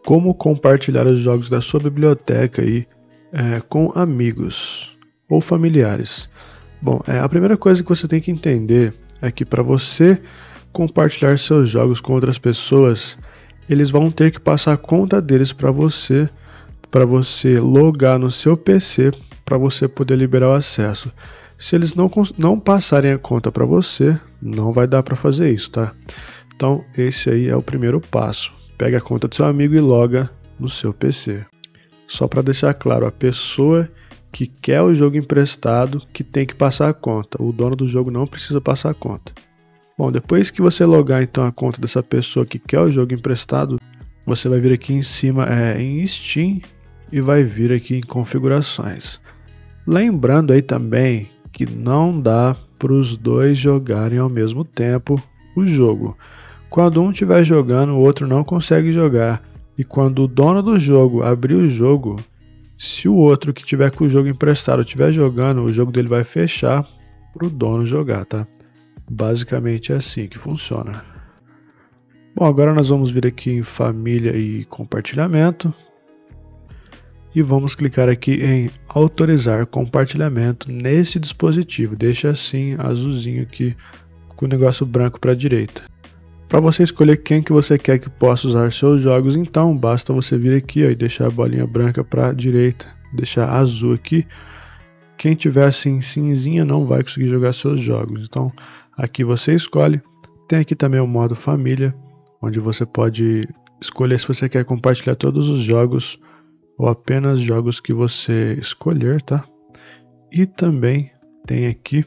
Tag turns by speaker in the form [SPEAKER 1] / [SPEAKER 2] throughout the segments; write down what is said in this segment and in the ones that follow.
[SPEAKER 1] Como compartilhar os jogos da sua biblioteca aí, com amigos ou familiares. Bom, a primeira coisa que você tem que entender é que para você compartilhar seus jogos com outras pessoas, eles vão ter que passar a conta deles para você logar no seu PC, para você poder liberar o acesso. Se eles não passarem a conta para você, não vai dar para fazer isso, tá? Então, esse aí é o primeiro passo. Pega a conta do seu amigo e loga no seu PC. Só para deixar claro, a pessoa que quer o jogo emprestado que tem que passar a conta. O dono do jogo não precisa passar a conta. Bom, depois que você logar então a conta dessa pessoa que quer o jogo emprestado, você vai vir aqui em cima em Steam e vai vir aqui em configurações. Lembrando aí também que não dá para os dois jogarem ao mesmo tempo o jogo. Quando um estiver jogando, o outro não consegue jogar. E quando o dono do jogo abrir o jogo, se o outro que tiver com o jogo emprestado estiver jogando, o jogo dele vai fechar para o dono jogar, tá? Basicamente é assim que funciona. Bom, agora nós vamos vir aqui em família e compartilhamento. E vamos clicar aqui em autorizar compartilhamento nesse dispositivo. Deixa assim azulzinho aqui com o negócio branco para a direita. Para você escolher quem que você quer que possa usar seus jogos, então basta você vir aqui e deixar a bolinha branca para a direita, deixar azul aqui. Quem tiver assim cinzinha não vai conseguir jogar seus jogos. Então aqui você escolhe. Tem aqui também o modo família, onde você pode escolher se você quer compartilhar todos os jogos ou apenas jogos que você escolher, tá? E também tem aqui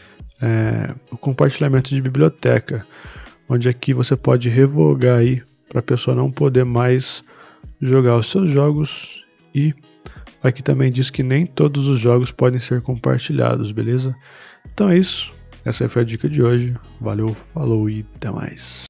[SPEAKER 1] o compartilhamento de biblioteca, onde aqui você pode revogar aí para a pessoa não poder mais jogar os seus jogos. E aqui também diz que nem todos os jogos podem ser compartilhados, beleza? Então é isso. Essa foi a dica de hoje. Valeu, falou e até mais.